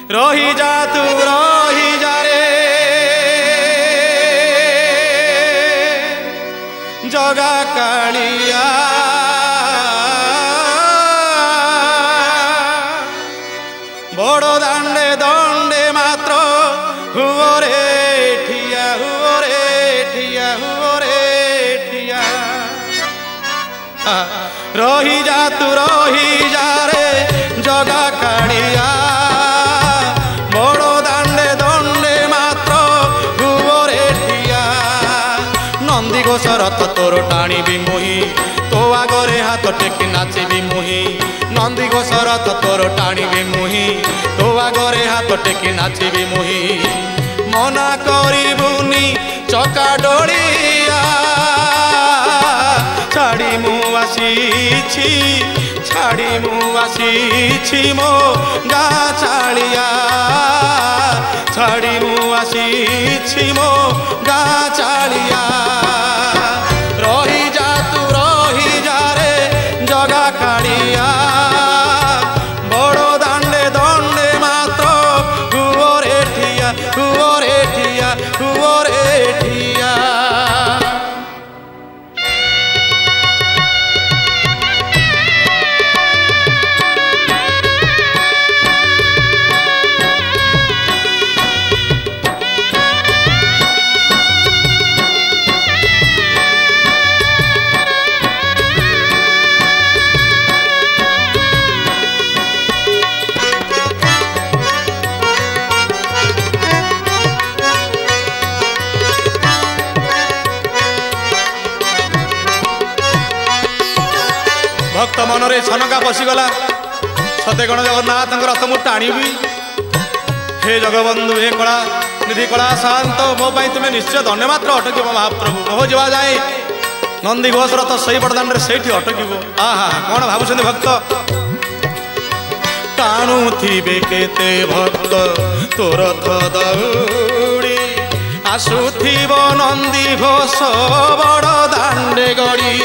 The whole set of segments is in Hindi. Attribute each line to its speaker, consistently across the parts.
Speaker 1: रही जा तू रही जा रे जगा कालिया बड़ दांडे दंडे मात्र हुओ रे ठिया हुओ रे ठिया हुओ रे ठिया रही जा तू रही जा रे जगा कालिया बड़ दांडे दंडे मात्र हुओ रे ठिया नंदी घोष रथ तोर टाणी मुही तो आगरे हाथ टेकी नाची मुही नंदी घोष रथ तोर टाणी मुही तो आगरे हाथ टेकी नाची मुही मना करिबुनी चका डोलिया छाड़ी मु आसीछि छाड़ी मु आसीछि मो गा चालिया छाड़ी मु आसीछि मो गा चालिया रही जा तू रही जा रे जगा कालिया बड़ दांडे दंडे मात्र हुओ रे ठिया हुओ रे ठिया हुओ रे ठिया भक्त मनरे छनका पशिगला सते गण जगन्नाथ रथ मु टाणीबी हे जगबंधु हे कला निधि कला शांत मो तुम्हें निश्चय धन्य मात्र अटक महाप्रभु मोह जा जाए नंदी घोष रथ सही बड़दान से अटक आहा कौन भावुं भक्त टाणु थे केते भक्त तो रथ दौड़ी आसुथिब नंदी घोष बड़ दांडे गड़ी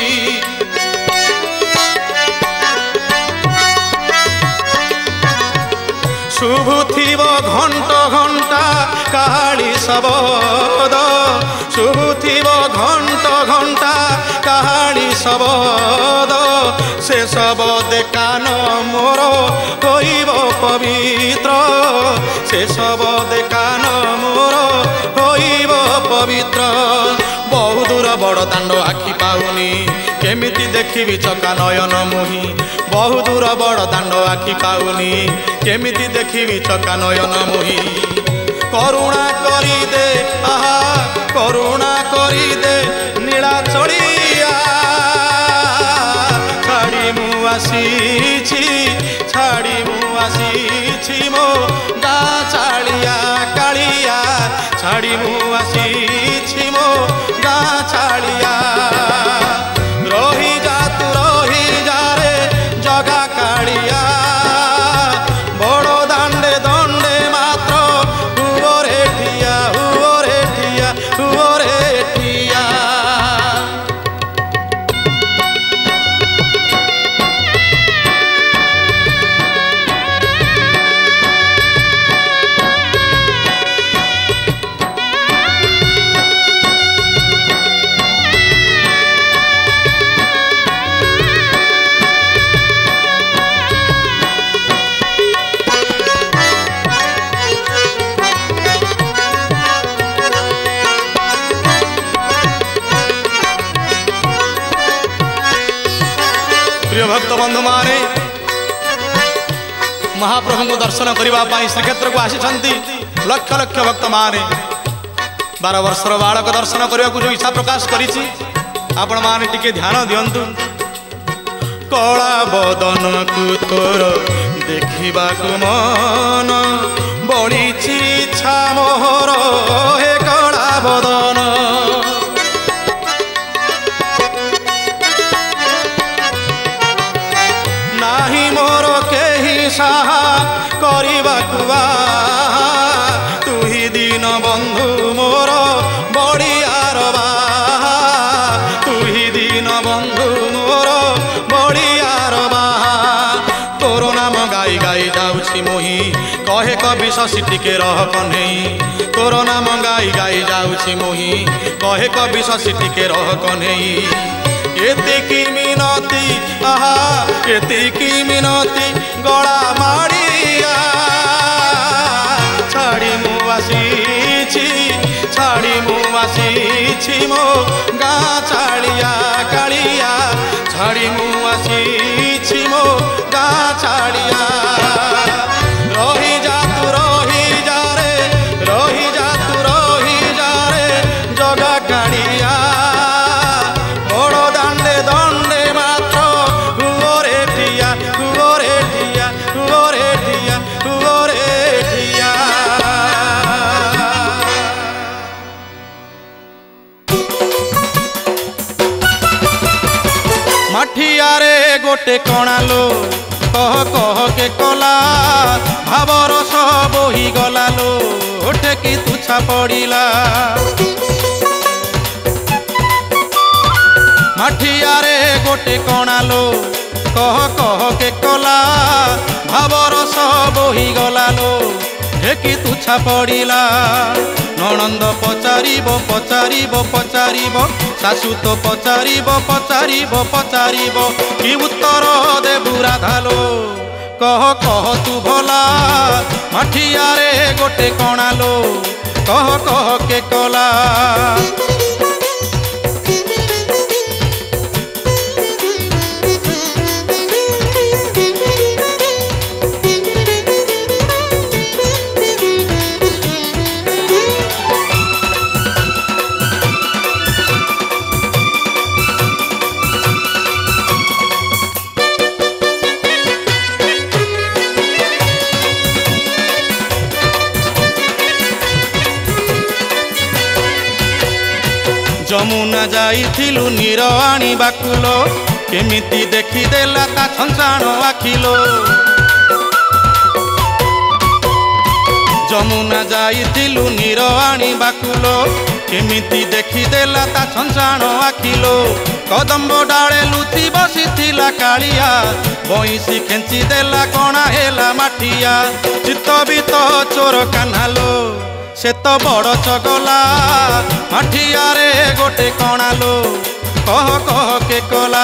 Speaker 1: शुभुथिब घंट घंटा काली शबद शुभुथिब घंट घंटा काली शबद से शबद कान मोर होइब पवित्र से शबद कान मोर होइब पवित्र बहु दूर बड़ दांड आखि पाउनी केमिति देखिबी चका नयन मुही बहु दूर बड़ दांड आखि पाउनी केमिति देखिबी चका नयन मुही करुणा करी दे आहा करुणा करी दे नीला चलिया छाड़ी मु आसीछि छाड़ी मु आसीछि मो गा चालिया कालिया छाड़ी मु आसीछि मो गा चालिया रही जा तू रही जा रे जगा कालिया बड़ दांडे दंडे मात्र हुओ रे ठिया हुओ रे ठिया हुओ रे ठिया प्रिय भक्त बंधु माने महाप्रभु को दर्शन करने श्रीक्षेत्र को आसी लक्ष लक्ष भक्त माने 12 वर्षर बालक दर्शन करने को जो इच्छा प्रकाश करिछि आपण माने टिके ध्यान दियंतु कला बदन को तोर देखिबा को मन बढिछि इच्छा मोहर हे कला बदन नाही मोर केही साहा करिबा कुआ तू ही दीन बंधु मोर बड़ियार बा तू ही दीन बंधु मोर बड़ियार बा तोर नाम गाई गाई जाउछि मोही कहे कहे कवि शशि टिके रह कन्हई तोर नाम गाई गाई जाऊँ मुही कहे कवि शशि टिके रह कन्हई एतिकी मिनती आहा एतिकी मिनती गला माड़िया छाड़ी मु आसी मो गाँ छाड़िया कालिया छाड़ी मु आसी मो गाँ छाड़िया रही जा तू रही जा रे रही जा तू रही जा रे जगा कालिया बड़ दांडे दंडे मात्र हुओरे ठिया हुओरे ठिया हुओरे ठिया हुओरे ठिया माठिया रे गोटे कणालो कह के कला भावर सब बोही गला लो ठेकी तुछा पड़िला माठिया रे गोटे कणालो कह के कला भावर सब बोही गला लो ठेकी तुछा पड़िला ननंद पचारिबो पचारिबो पचारिबो सासु तो पचारिबो पचारिबो पचारिबो कि उत्तर देबु राधालो कह तू भला माठिया रे गोटे कणालो कह के कला जमुना जाइथिलु नीर आनी बाकुलो केमिति देखिदेला ता छंछाण आखिलो जमुना जाइथिलु नीर आनी बाकुलो केमिति देखिदेला ता छंछाण आखिलो कदम्ब डाले लुचि बसिथिला कालिया बइसी खेंची देला कणा हेला माठिया चित्त बीत चोर कान्हालो से तो बड़ चगला माठिया रे गोटे कणालो कह के कला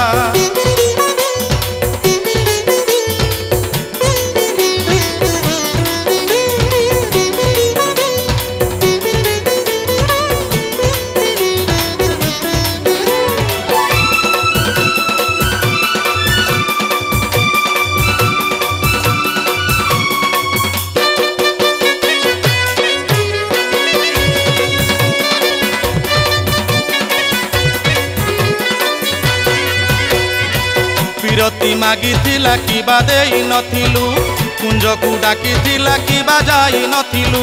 Speaker 1: विरती मागिथिला किबा देई नथिलु कुंजकु डाकिथिला किबा जाई नथिलु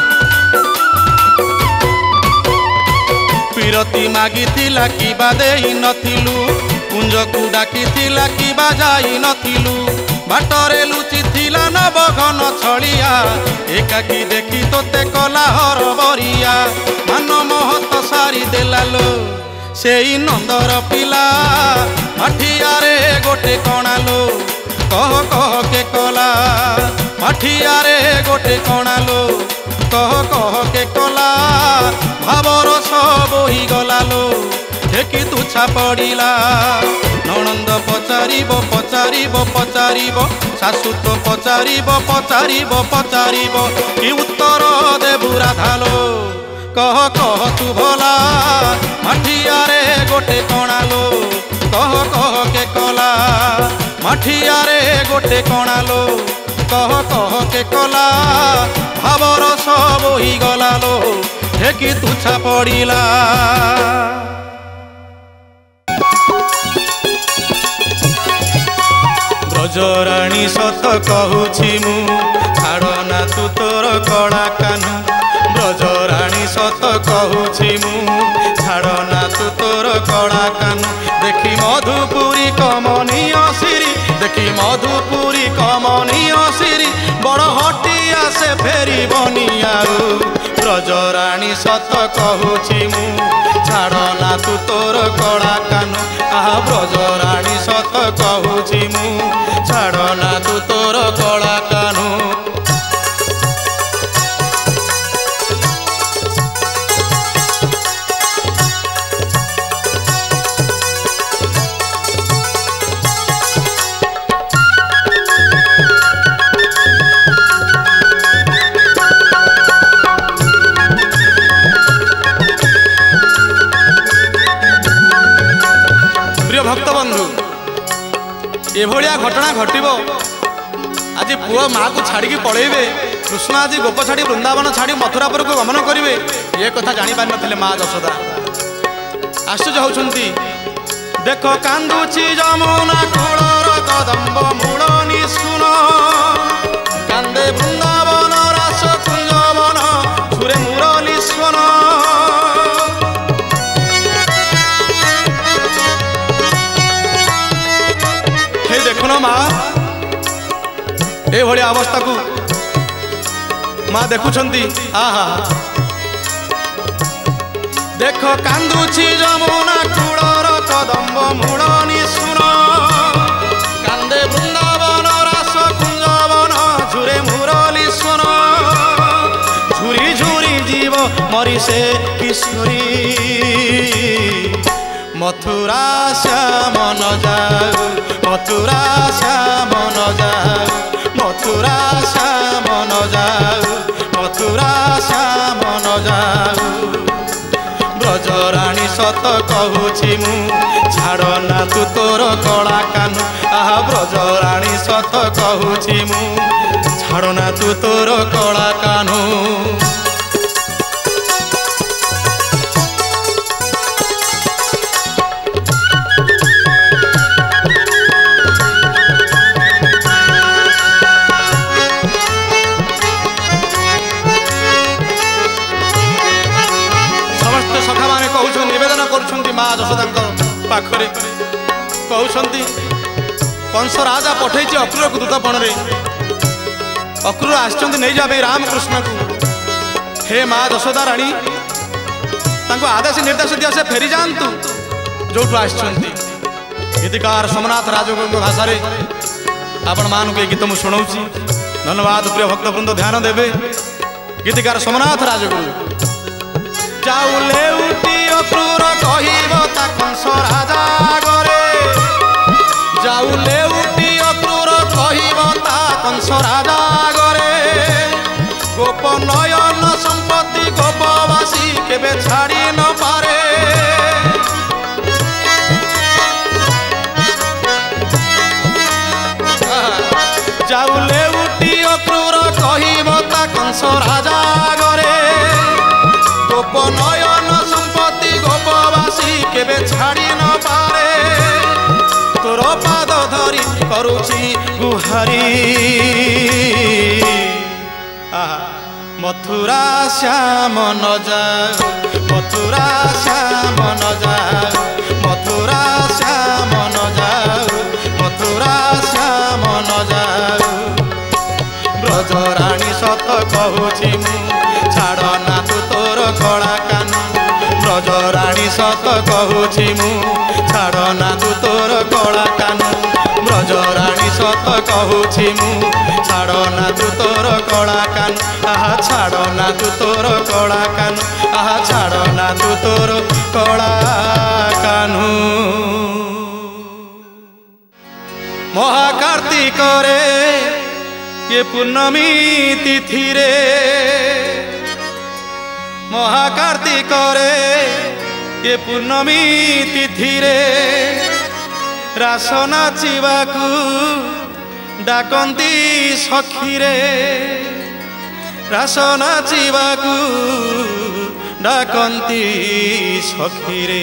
Speaker 1: विरती मागिथिला किबा देई नथिलु कुंजकु डाकिथिला किबा जाई नथिलु बाटरे लुचिथिला नवघन छलिया एकाकी देखि तोते कला हर बरिया मान महत सारी देलालो सेई नंदर पिला माठिया रे गोटे कणालो कह के कला माठिया रे गोटे कणालो कह के कला भावर सब बोही गला लो ठेकी तुछा पड़िला ननंद पचारिबो पचारिबो पचारिबो सासु तो पचारिबो पचारिबो पचारिबो कि उत्तर देबु राधालो कह तू भला माठिया रे गोटे कणालो कह के कला माठिया रे गोटे कणालो कह के कला भावर सब बोही गला लो ठेकी तुछा पड़िला ब्रजराणी सत कहूछि मु छाड़ना तू तोर कड़ा कान्ह ब्रजराणी सत कहूछि मु छाड़ना तू तोर कड़ा कान्ह देखी मधुपुरी कमनीय सिरी देखी मधुपुरी कमनीय सिरी बड़ हटिया से फेरी बनियाऊ ब्रजराणी सत कहूछि मु छाड़ना तू तोर कड़ा कान्ह आहा ब्रजराणी सत कहूछि मु छाड़ना तू तोर कड़ा कान्ह एभलिया घटना घटिब आज पुओ माँ को छाड़ी पलैबे कृष्ण आज गोप छाड़ी वृंदावन छाड़ी मथुरापुर को गमन करेंगे ये कथा जापार नी माँ यशोदा आश्चर्य होती। देख कांदुची जमुना कूलर कदम्ब मूल निशुन कांदे वृंदावन रास कुंजवन सुरे मुरली स्वन। हे देखुन माँ ये अवस्था को माँ देखुंती आहा देख कांदुची जमुना कूलर कदम्ब मूल निशुन कांदे वृंदावन रास कुंजवन झुरे मुरली स्वन। झुरी झुरी जीव मरी से किशोरी मथुरा श्याम न जाऊ मथुरा श्याम न जाऊ मथुरा श्याम न जाऊ मथुरा श्याम न जाऊ। ब्रजराणी सत कहूची मु छाड़ ना तू तोर कला कानु आहा ब्रजराणी सत कहूची मु छाड़ ना तू तोर कला कानु। माँ यशोदा पाखरे कहते कंस राजा पठे अक्रूर को दूतपण अक्रूर नहीं जाए रामकृष्ण को। हे माँ यशोदा राणी आदेश निर्देश दिया से फेरी जातु जो गीतिकार सोमनाथ राजगुरु भाषा आपण मान को गीत मुझे शुणाऊँ। धन्यवाद प्रिय भक्तवृंद ध्यान देवे गीतिकार सोमनाथ राजगुरु। जाऊले उठी अक्रूर कहता कंस राजा गरे जाऊले उठी अक्रूर कहता कंस राजा गरे गोप नयन संपत्ति गोपवासी केबे छाड़ी न पारे। जाऊले उठी अक्रूर कहता कंस राजा गरे गोप नयन संपत्ति गोपवासी केबे छाड़ी न पारे। तोर पाद धरी करुची गुहारी मथुरा श्याम न जाऊ मथुरा श्याम न जाऊ मथुरा श्याम न जाऊ मथुरा श्याम न जाऊ। ब्रजराणी सत कहूची मु छाड़ ना तू तोर कला कानु ब्रजराणी सत कहूची मु छाड़ ना तू तोर कला कानु ब्रजराणी सत कहूची मु छाड़ ना तू तोर कला कानु आहा छाड़ ना तू तोर कला कानु आहा छाड़ ना तू तोर कला कानु। महाकार्तिक रे ये पूर्णमी तिथि रे महाकार्तिक रे ये पूर्णमी तिथि रे रास नाचिबाकू डाकंती सखी रे रास नाचिबाकू डाकंती सखी रे।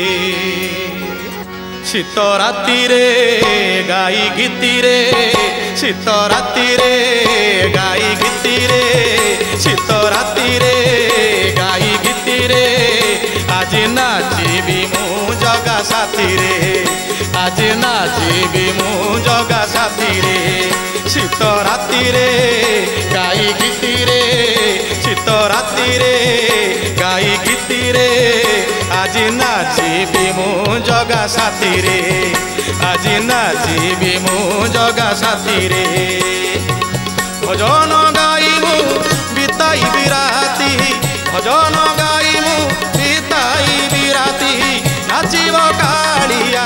Speaker 1: शीत राति रे गाई गीति रे शीत राति रे गाई गीति रे शीत राति रे गाई गीति रे आज नाचिबी मु जगा साथी रे आज नाचिबी मु जगा साथी रे। शीत राति रे गाई गीति रे शीत राति रे गाई गीति रे आज नाचिबी मु जगा साथी रे आज नाचिबी मु जगा साथी रे। भजन गाइबू बिताइबी राति भजन गाइबू बिताइबी राति नाचिब कालिया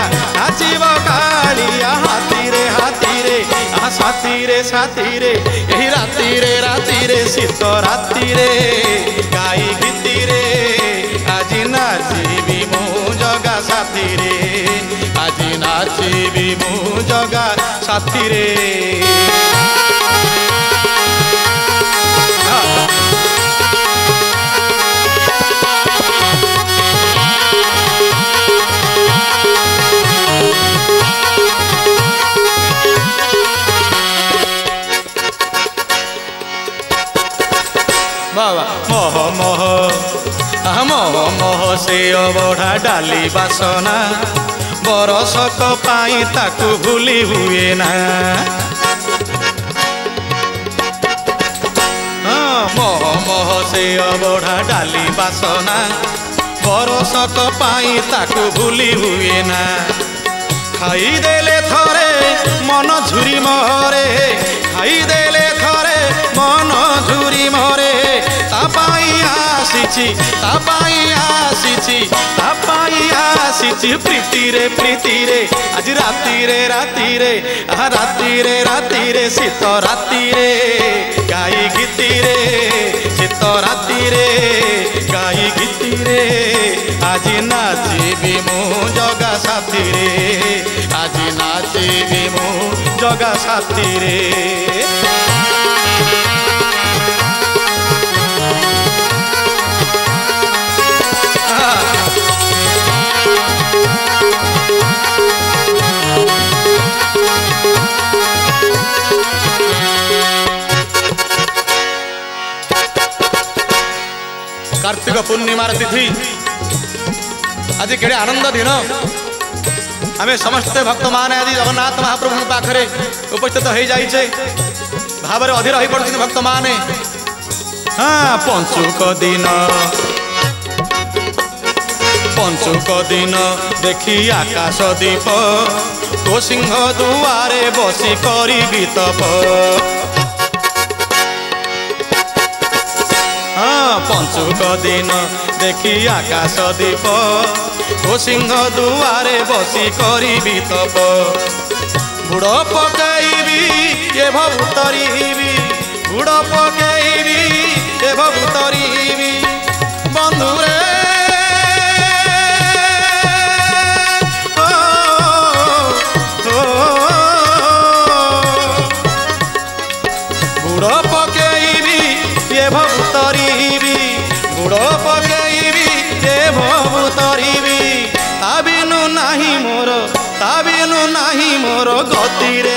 Speaker 1: हाथी रे साथी रे यही राति रे शीत राति रे गाई गीति रे आज नाचिबी मु जगा साथी रे आज नाच नाचिबी मु जगा साथी रे। मोह मोह मोह मोह से अबढ़ा डाली बासना बरसक पाई ताकू भूली हुए ना। मोह मोह से अबढ़ा डाली बासना बरसक पाई ताकू भूली हुए ना। खाई देले थरे मन झुरी मोरे खाई देले थरे मन झुरी मोरे तापाई आसीची तापाई आसीची तापाई आसीची प्रीति रे आज राती रे राती रे शीत राती रे गाई गीती रे शीत राती रे गाई गीती रे आज नाचिबी मु जगा साथी रे आज नाचिबी मु जगा साथी रे। कार्तिक पूर्णिमार तिथि आज केड़े आनंद दिन आमे समस्ते भक्त मान आज जगन्नाथ महाप्रभु पाखरे उपस्थित हो जाइए भाव अधीर हो पड़ते भक्त माने। हाँ पंचुक दिन देखी आकाश दीप तो सिंह दुआरे बसी करी तप। पंचुक दिन देखी आकाश दीप ओ सिंह दुआरे बसी करी तप। बुड़ पकईबी ये भवुतरीबी बुड़ पकईबी ये भवुतरीबी बंधुरे बुड़ पकईबी ये भवुतरीबी बुड़ पकईबी ये भवुतरीबी ताबिनु नाही मोर गतिरे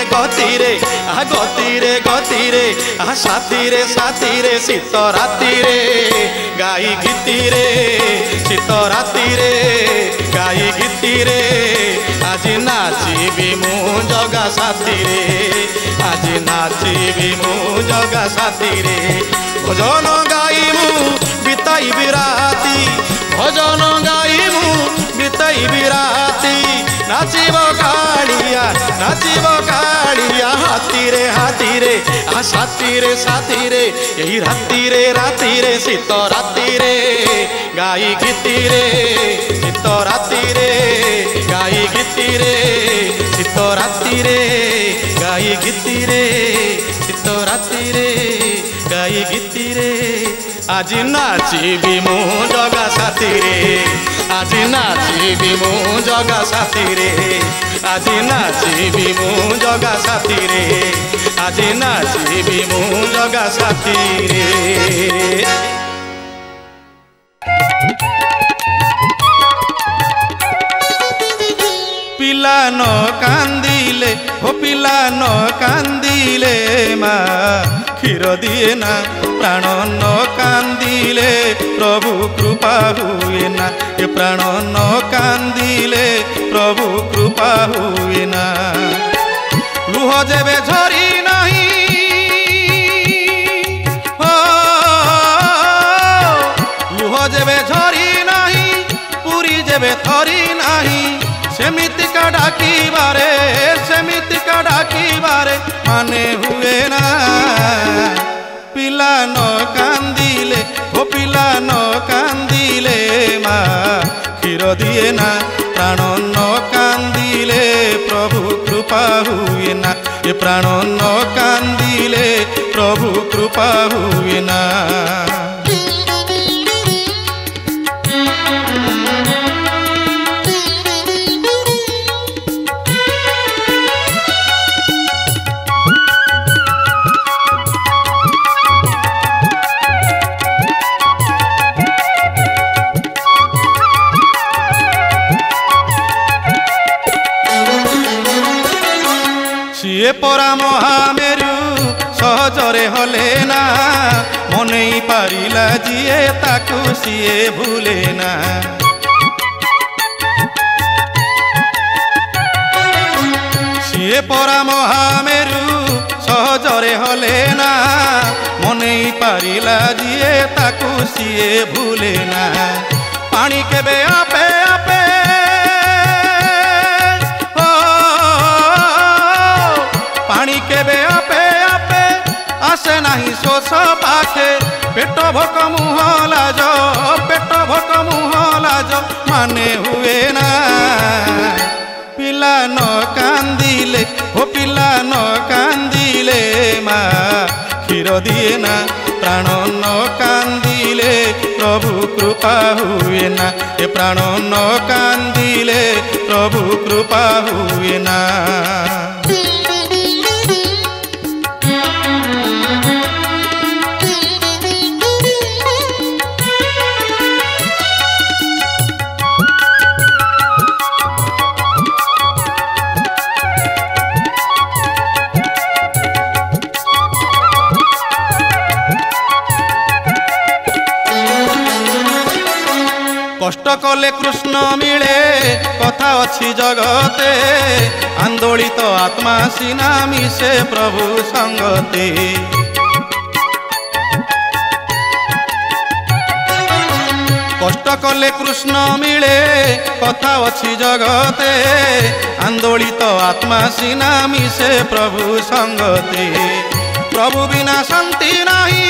Speaker 1: साथी रे शीत राती रे गाई गीती रे शीत राती रे गाई गीती रे आज नाचिबी मु जगा साथी रे आज नाचिबी मु जगा साथी रे। भजन गाइमु बिताइबी राती भजन गाइमु बिताइबी राती नाचिब कालिया हाथी रे साथी रे यही राती रे शीत राती रे गाई गीती रे शीत राती रे गाई गीती रे शीत राती रे गाई गीती रे शीत राती रे गाई गीती रे आज नाचिबी मु जगा साथी रे आज नाचिबी मु जगा साथी रे आज नाचिबी मु जगा साथी रे आज नाचिबी मु जगा साथी रे। पिला न कांदिले ओ पिला न कांदिले मा क्षीर दिए ना प्राण न कांदिले प्रभु कृपा हुए ना ये प्राण न कांदिले प्रभु कृपा हुए ना। लुह जेबे झरी नहीं लुह जेबे झरी नहीं पुरी जेबे थरी नहीं सेमितिका डाकिबारे माने हुए ना। पिला न कांदिले ओ पिला न कांदिले मा क्षीर दिए ना प्राण न कांदिले प्रभु कृपा हुए ना ये प्राण न कांदिले प्रभु कृपा हुए ना। परा महामेरु सहजरे हले ना मनै पारिला जिए ताकू सिए भूले ना। सिए परा महामेरु सहजरे हले ना मनै पारिला जिए ताकू सिए भूले ना। पानी केबे आपे आपे पानी केबे आपे आपे आसे नहीं शोष पाखे पेट भोक मुह लाज पेट भोक मुह लाज माने हुए ना। पिला न कांदिले हो पिला न कांदिले माँ क्षीर दिए ना। प्राण न कांदिले प्रभु कृपा हुए ना। ए प्राण न कांदिले प्रभु कृपा हुए ना। कष्ट कले कृष्ण मिले कथा अच्छी जगते आंदोलित तो आत्मा सीना मिसे प्रभु संगते। कष्ट कले कृष्ण मिले कथा अच्छी जगते आंदोलित तो आत्मा सीना मिसे प्रभु संगते। प्रभु बिना शांति नहीं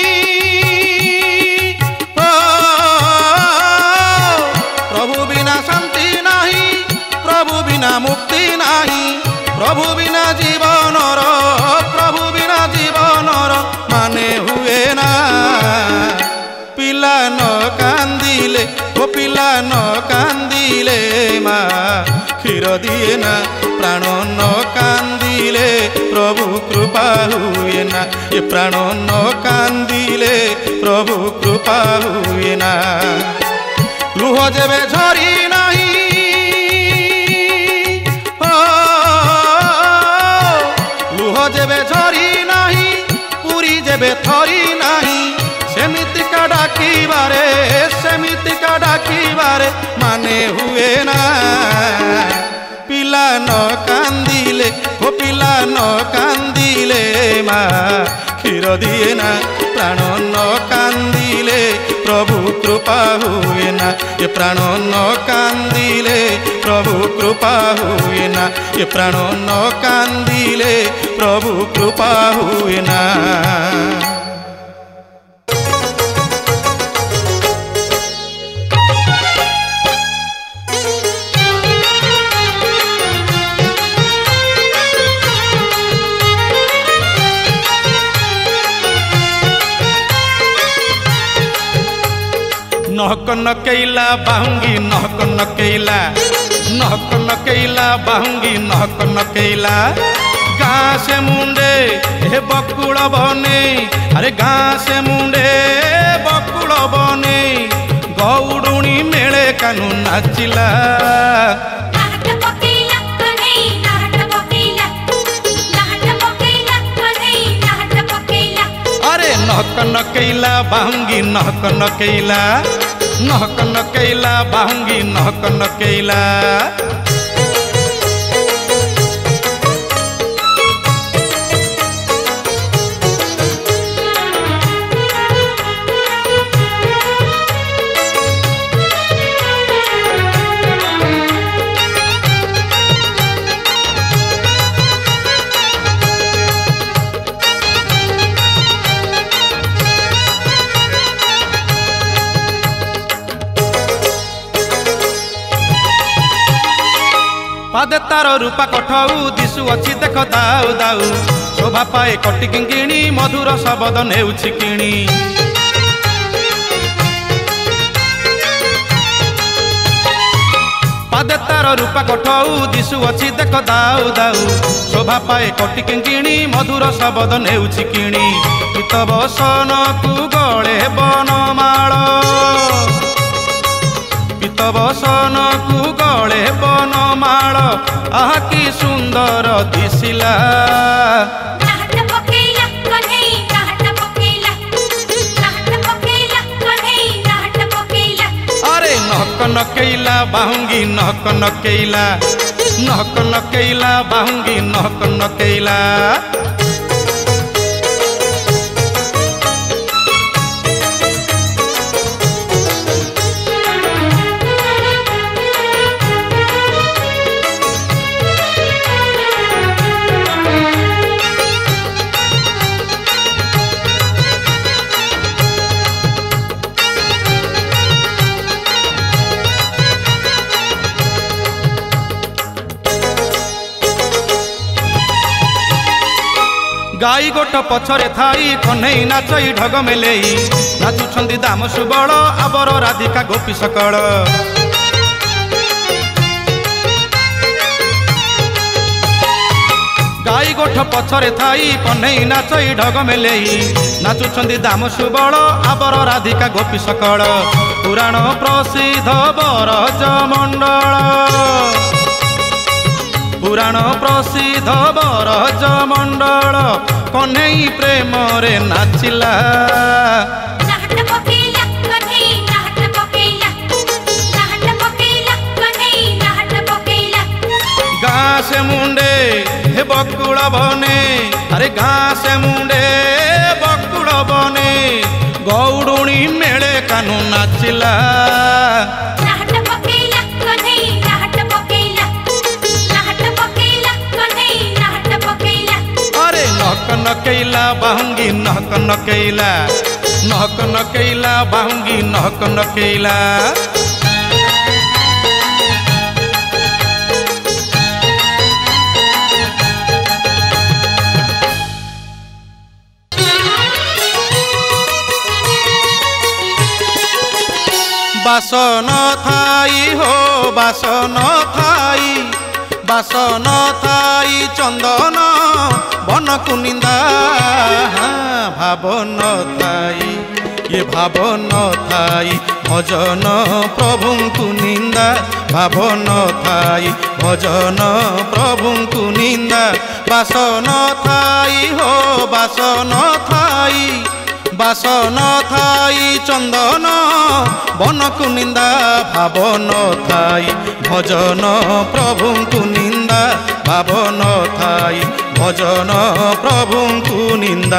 Speaker 1: प्रभु बिना शांति नहीं प्रभु बिना मुक्ति नहीं प्रभु बिना जीवनर प्रभु बिना जीवनर माने हुए ना। पिला न कांदिले ओ पिला न कांदिले माँ क्षीर दिए ना। प्राण न कांदिले प्रभु कृपा हुए ना। ये प्राण न कांदिले प्रभु कृपा हुए ना। लुह जेबे झरी नहीं लुह जेबे झरी नहीं पूरी जेबे थरी नहीं सेमितिका डाकिबारे माने हुए ना। पिला न कांदिले हो पिला न कांदिले माँ क्षीर दिए ना। प्राण न कांदिले प्रभु कृपा हुए ना। ये प्राण न कांदिले प्रभु कृपा हुए ना। ये प्राण न कांदिले प्रभु कृपा हुए ना। नहक नकैला बाहुंगी नहक नकैला नहक नकैला बाहुंगी नहक नकैला। गाँ से मुंडे हे बकुड़ बने अरे गाँ से मुंडे बकुड़ बने गौड़ुणी मेले कानू नाचिला। अरे नहक नकैला बाहुंगी नहक नकैला नहक नकैला बाहुंगी नहक नकैला। पादे तार रूपा कठऊ दिशु अच्छी देख दाऊ दाऊ शोभा पाए कटी किंकिणी मधुर शब्द नेउछि किणी। पादे तार रूपा कठऊ दिशु अच्छी देख दाऊ दाऊ शोभा पाए कटी किंकिणी मधुर शब्द नेउछि किणी। पीत बसन कु गले बनमाळ पीत बसन कु गले बनमाळ आहा कि सुंदर दिसिला। अरे नहक नकेला बाहुंगी नहक नकेला, नहक नकेला बाहुंगी नहक नकेला। गाई गोट पछरे थाई कन्हई नाचई ढग मेलेई, नाचुछंदी दाम सुबल आबर राधिका गोपी सकल। गाई गोठ पछरे थाई कन्हई नाचई ढग मेलेई, नाचुछंदी दाम सुबल आबर राधिका गोपी सकल। पुराण प्रसिद्ध बरज मंडल, पुराण प्रसिद्ध बरज मंडल कन्हई प्रेम रे नाचिला। गाँ से मुंडे हे बकुड़ बने, अरे गाँ से मुंडे बकुड़ बने गौड़ुणी मेले कानू नाचिला। नहक नकेला बाहुंगी नहक नकेला, नहक नकेला बाहुंगी नहक नकेला। बासन थाई हो बासन थाई, बासन थाई चंदन बन कुनिंदा। भावन थाई ये भावन थाई भजन प्रभु कुनिंदा। भावन थाई भजन प्रभु कुनिंदा। बासन थाई हो बासन थाई, बासन थाई चंदन बन कुनिंदा। भावन थाई भजन प्रभु कुनिंदा। भावन थाई भजन प्रभु कुनिंदा।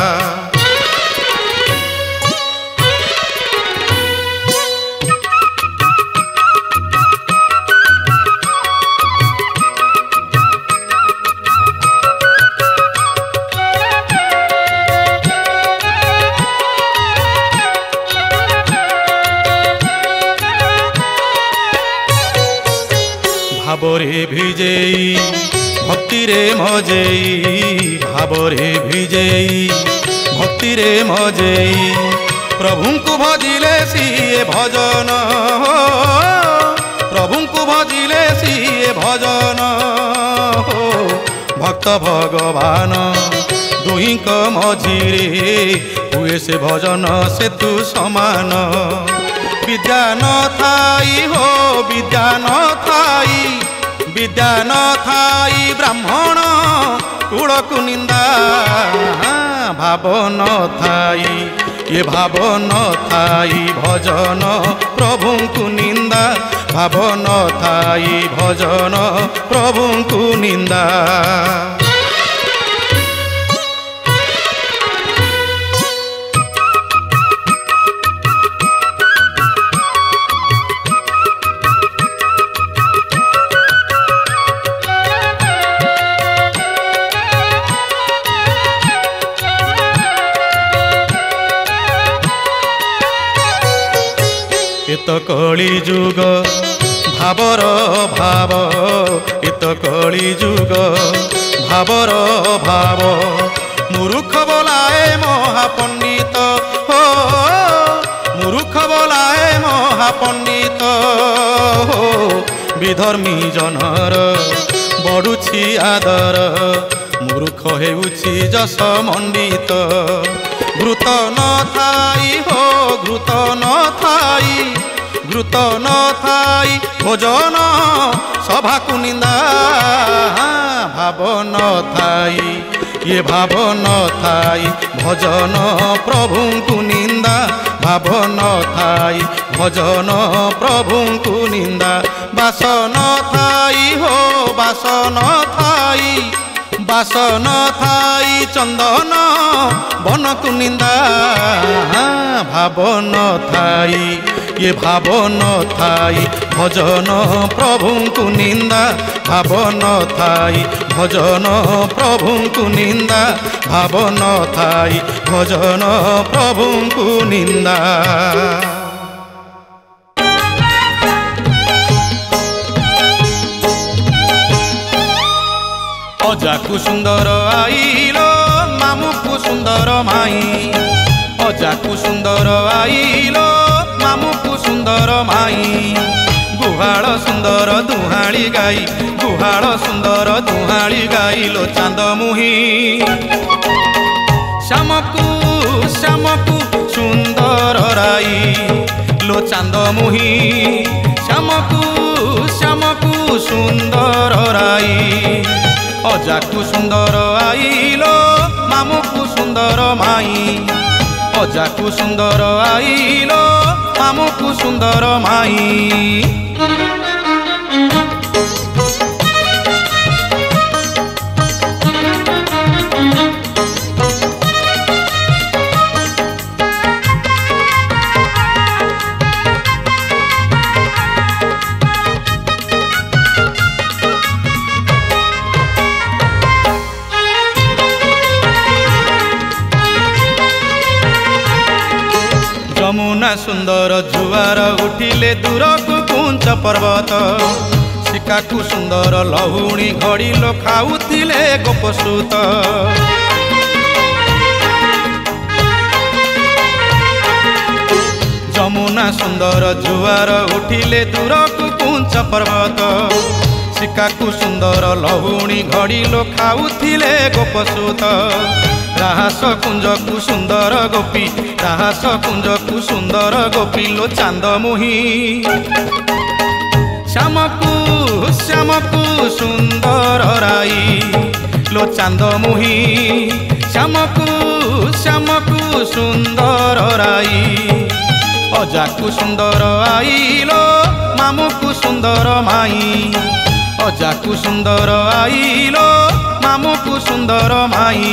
Speaker 1: भावरे भिजेई भक्ति रे मजेई, भावरे भिजेई भक्ति रे मजेई प्रभु को भजिले सिए भजन। हो प्रभु को भजिले सिए भजन। हो भक्त भगवान दुहिंक मझिरे हुए से भजन सेतु समान। विद्या न थाई हो विद्या न थाई, विद्या न थाई ब्राह्मण कुल कुनिंदा। भाव न थाई ये भाव न थाई भजन प्रभु कुनिंदा। भाव न थाई भजन प्रभु कुनिंदा। इत कली जुग भावर भाव, इत कली जुग भावर भाव। मूर्ख बोलाए महापंडित हो, मूर्ख बोलाए महापंडित हो। विधर्मी जनर बढ़ुछि आदर, मूर्ख हेउछि जस मंडित। घृत न थाई हो घृत न थाई, घृत ସୁତ ନଥାଇ ଭୋଜନ ସଭାକୁ ନିନ୍ଦା ଭାବ ନଥାଇ ये भाव नथाई भजन प्रभुଙ୍କୁ निंदा भाव नथाई भजन प्रभुଙ୍କୁ निंदा बास नथाई हो बास नथाई चंदन बनकु निंदा भाव नथाई ये भाव नथाई भजन प्रभुଙ୍କୁ निंदा भाव नथाई भजन प्रभुଙ୍କୁ निंदा भाव नथाई भजन प्रभुଙ୍କୁ निंदा अजाकु सुंदर आईलो मामुकु सुंदर माई अजाकु सुंदर आईलो मामुकु सुंदर माई गुहाळ सुंदर दुहाळी गाई गुहाळ सुंदर दुहाळी गाई लो चांद मुही श्यामकु श्यामकु सुंदर राई लो चांद मुही श्यामकु श्यामकु सुंदर राई अजाकु सुंदर आईलो मामुकु सुंदर माई अजाकु सुंदर आईलो मामुकु सुंदर माई यमुना सुंदर जुआर उठिले दूरकु कुंच पर्वत शिकाकु सुंदर लहुणी घड़िलो खाउथिले गोपसुत यमुना सुंदर जुआर उठिले दूरकु कुंच पर्वत शिकाकु सुंदर लहुणी घड़िलो खाउथिले गोपसुत राहास कुंजकु सुंदर गोपी राहास कुंजकु सुंदर गोपी लो चांद मुही श्यामकु श्यामकु सुंदर राई लो चांद मुही श्यामकु श्यामकु सुंदर राई अजाकु सुंदर आईलो मामुकु सुंदर माई अजाकु सुंदर आईलो मामुकु सुंदर माई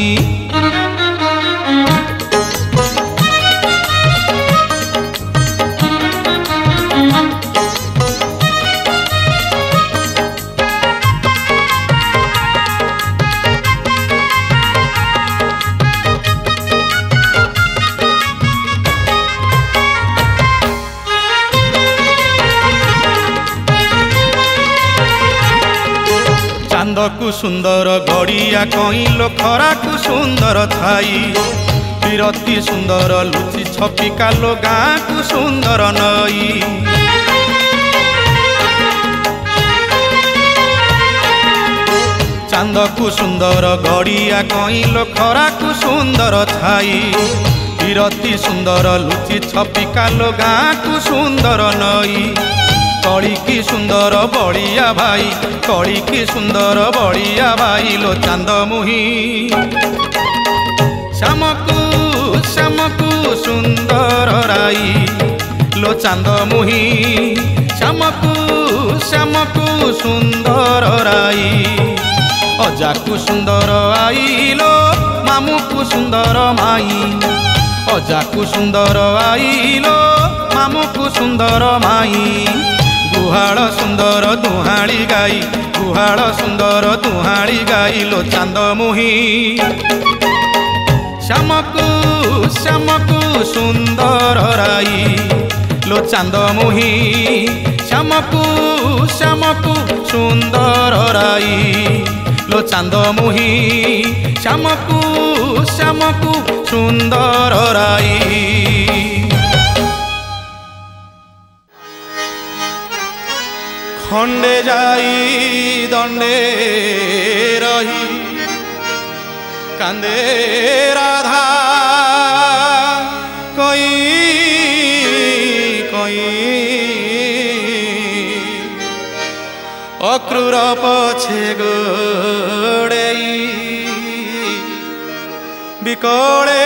Speaker 1: चांदकु सुंदर गड़िया कईलो खराकु सुंदर छाई विरती सुंदर लुचि छपी कालो गाँकु सुंदर नई चांदकु सुंदर गड़िया कईलो खराकु सुंदर छाई विरती सुंदर लुचि छपी कालो गाँकु सुंदर नई कड़ी की सुंदर बड़िया भाई कड़ी की सुंदर बड़िया भाई लो चांद मुही श्यामकु श्यामकु सुंदर राई लो चांद मुही श्यामकु श्यामकु सुंदर राई अजाकु सुंदर आईलो मामुकु सुंदर माई अजाकु सुंदर आईलो मामुकु सुंदर माई गुहाळ सुंदर दुहाळी गाई गुहाळ सुंदर दुहाळी गाई लो चांद मुही श्यामकु श्यामकु सुंदर राई लो चांद मुही श्यामकु श्यामकु सुंदर राई लो चांद मुही श्यामकु श्यामकु सुंदर राई खंडे जाई दंडे रही कांदे राधा कोई कोई ଅକ୍ରୁର ପଛେ ଗୋଡ଼େଇ ବିକଳେ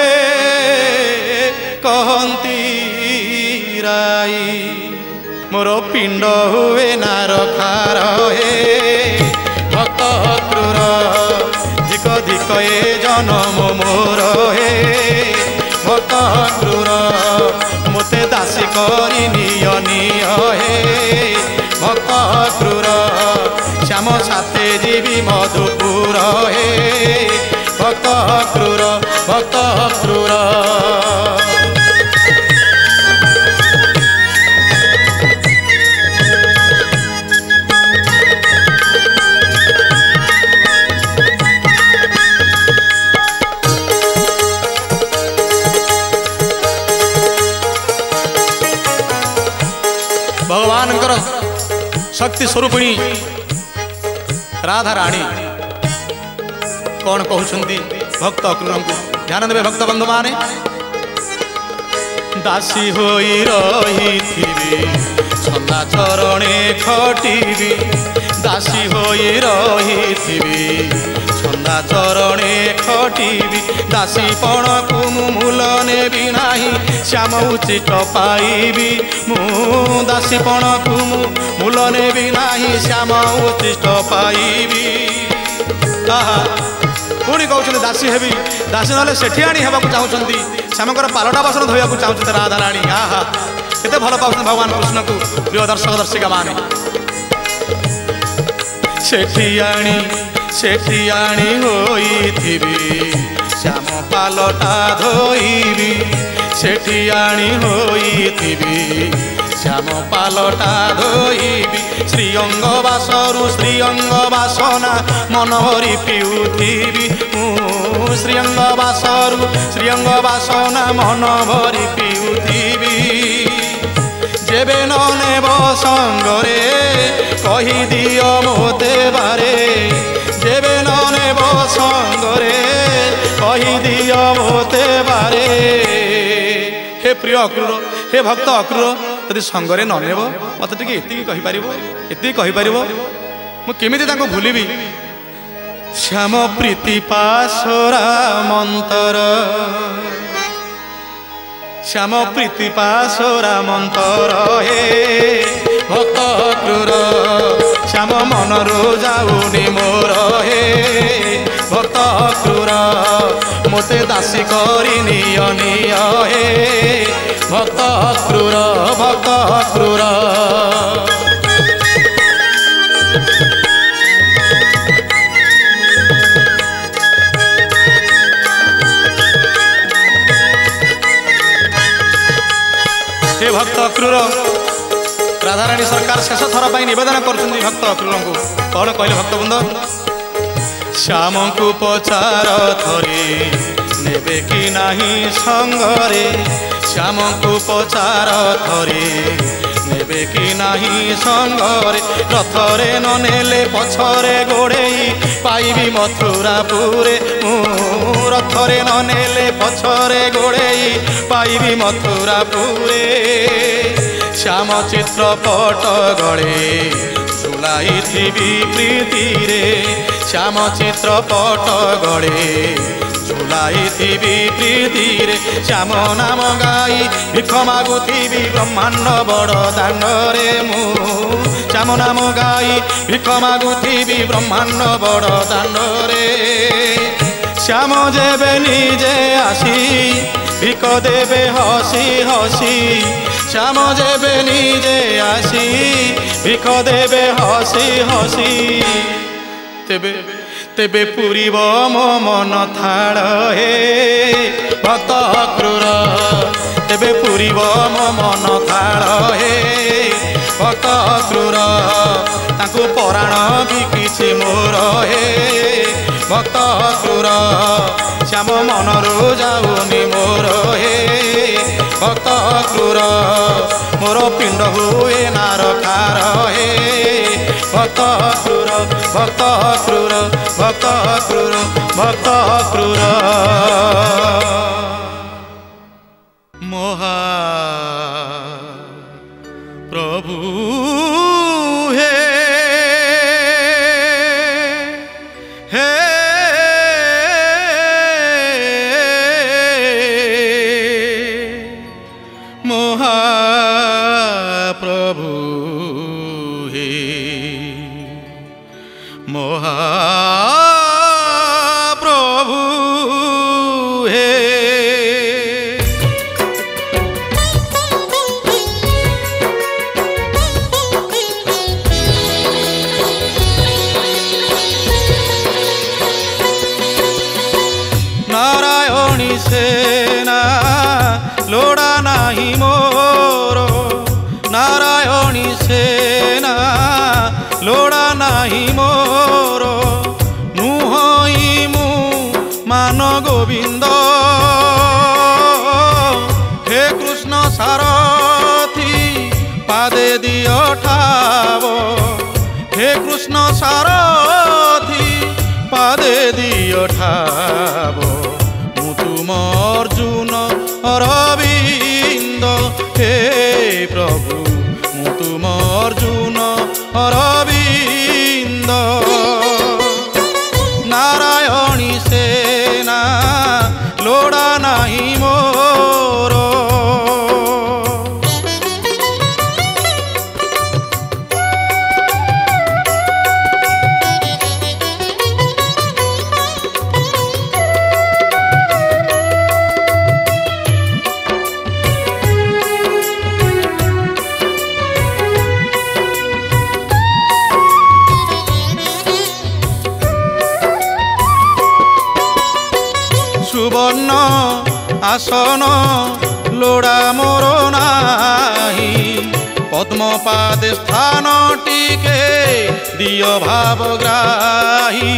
Speaker 1: କହନ୍ତି ରାଇ ମୋର ପିଣ୍ଡ ହୁଏ ନାରଖାର ହେ ଭକ୍ତ ଅକ୍ରୁର ଧିକ ଧିକ ଏ ଜନମ ମୋର ହେ ଭକ୍ତ ଅକ୍ରୁର ମୋତେ ଦାସୀ କରି ନିୟ ନିୟ ହେ ଭକ୍ତ ଅକ୍ରୁର ଶ୍ୟାମ ସାଥେ ଯିବି ମଧୁପୁର ହେ ଭକ୍ତ ଅକ୍ରୁର ଭକ୍ତ ଅକ୍ରୁର भगवानଙ୍କର शक्ति स्वरूपिणी राधा राणी कौन कहते भक्त अक्रूर को ध्यान देवे भक्त बंधु माने दासी होई रही छंदा चरणे खटिबी दासी होई रही छंदा चरणे खटिबी दासी पण को मूल नेबी नाही श्याम उचित पाइबी मु दासी पण को मूल नेबी नाही श्याम उचित पाइबी पुणी कहते दासी हेबी दासी ना सेठी आनी हेबाकू चाहूँगी श्यामकर पालटा बासन धोया चाहते राधा राणी आहा केते भल पाउछन भगवान कृष्ण को प्रिय दर्शक दर्शिका माने सेठी आनी होइथिबी श्याम पालटा धोइबी सेठी आनी होइथिबी श्याम पालटा धोइबी श्रीअंग बासरु श्रीअंग बासना मन भरी पिउथिबी श्रीअंग बासरु श्रीअंग बासना मन भरी पिउथिबी जेबे न नेब संगरे कही दियो मोते बारे जेबे न नेब संगरे कही दियो मोते बारे हे प्रिय अक्रूर हे भक्त अक्रूर यदि संगरे न नेब मत टे एति कहीपर मुझे भूलि श्याम प्रीति पाशरा मंतर श्याम प्रीति पाशरा मंतर हे भक्त अक्रूर श्याम मनरु जाऊनी मोर हे भक्त अक्रूर मोते दासी करी निय निय हे भक्त अक्रूर भक्त अक्रूर हे भक्त अक्रूर राधाराणी सरकार शेष थर पर निवेदन कर भक्त अक्रूर को कौन कहले भक्त बंधु श्याम को पचार थरे नेबे कि नहीं संगरे श्याम को पचार थरे नेबे कि नहीं संगरे रथरे न नेले पछरे गोड़ेई पाइबी मथुरापुरे रथरे न नेले पछरे गोड़ेई पाइबी मथुरापुरे श्याम चित्रपट गले झुलाई प्रीति रे श्याम चित्रपट गले झुलाई प्रीति रे श्याम नाम गाई भिख मागुथी ब्रह्मांड बड़ दांडरे मु श्याम नाम गाई भिख मागुथी ब्रह्मांड बड़ दांडरे श्याम जेबे निजे आसी भिख देवे हसी हसी श्याम जेबे निजे आसी भिख देवे हसी हसी तेबे तेबे पुरीब मो मन थाल हे भक्त अक्रूर तेबे पुरीब मो मन थाल हे भक्त अक्रूर ताकू पराण भी किछि मोर हे भक्त अक्रूर श्याम मनरु जाऊनी मोर हे भक्त अक्रूर मोर पिंड हुए नारखार हे भक्त अक्रूर भक्त अक्रूर भक्त अक्रूर भक्त अक्रूर मोहा प्रभु हे नाही मोर नारायणी सेना लोड़ा नाही मोर नुहई मु मान गोविंद हे कृष्ण सारथी पादे दियो ठाव हे कृष्ण सारथी पादे दियो ठाव मु तुम अर्जुन अरविंद हे प्रभु मु तुम अर्जुन अरविंद नारायणी सेना लोड़ा नाही मोर सुवर्ण आसन लोड़ा मोर नाही पद्मपाद स्थान टीके दियो भावग्राही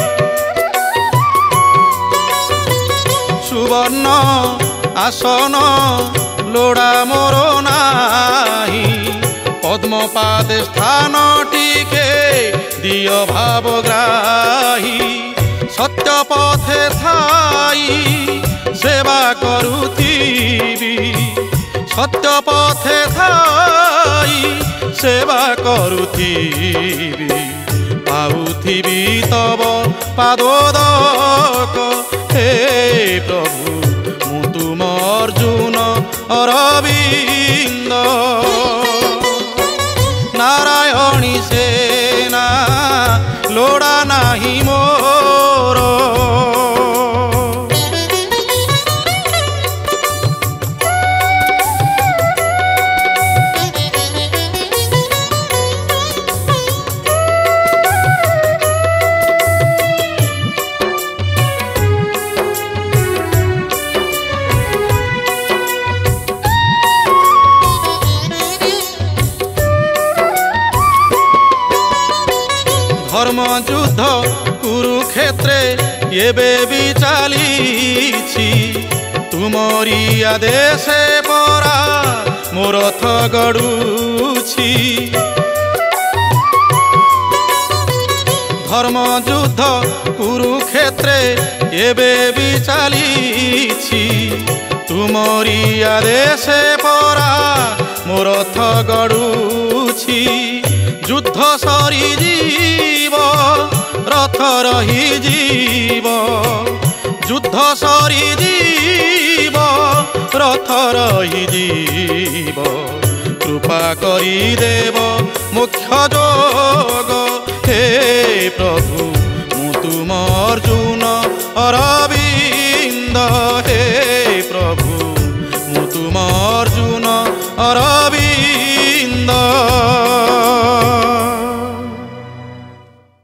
Speaker 1: सुवर्ण आसन लोड़ा मोर नाही पद्मपाद स्थान टीके दियो भावग्राही सत्य पथे थाई सेवा करुथिबी सत्य पथे थाई सेवा करुथिबी पाउथिबी तब पादोदक हे प्रभु मु तुम अर्जुन अरविंद नारायणी सेना लोड़ा नाही मोर धर्म युद्ध कुरुक्षेत्रे एबे भी चलीछि तुमरी आदेशे परा मोर रथ गड़ुछि धर्म युद्ध कुरुक्षेत्रे एबे भी चलीछि तुमरी आदेशे परा मोर रथ गड़ुछि युद्ध सरी जीव रथ रही जीव युद्ध सरी जीव रथ रही जीव कृपा करी देव मुख्य जोग हे प्रभु मु तुम अर्जुन अरविंद